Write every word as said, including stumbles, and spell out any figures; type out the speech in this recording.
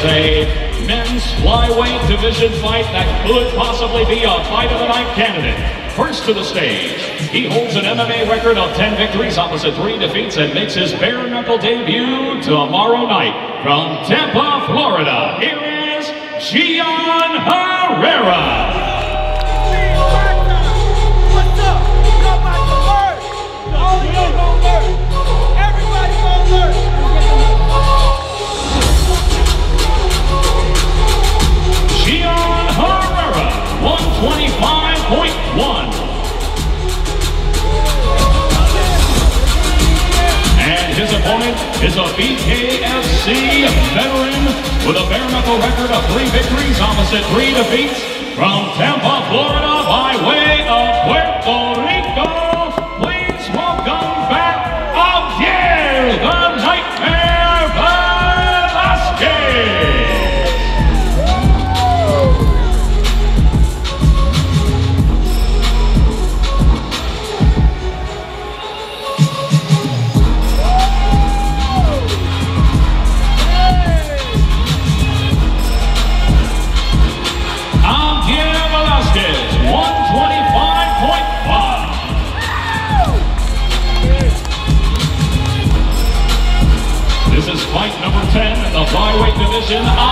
a men's flyweight division fight that could possibly be a fight of the night candidate. First to the stage, he holds an M M A record of ten victories opposite three defeats and makes his bare-knuckle debut tomorrow night. From Tampa, Florida, here is Gian Herrera. What's up? Come back to learn. All of you gonna learn. Everybody gonna learn. Gian Herrera, one twenty-five point one. And his opponent is a B K F C veteran with a bare-knuckle record of three victories opposite three defeats. From Tampa, Florida, by way of Puerto Rico, please welcome back Javier the Nightmare Velasquez. Fight number ten in the flyweight division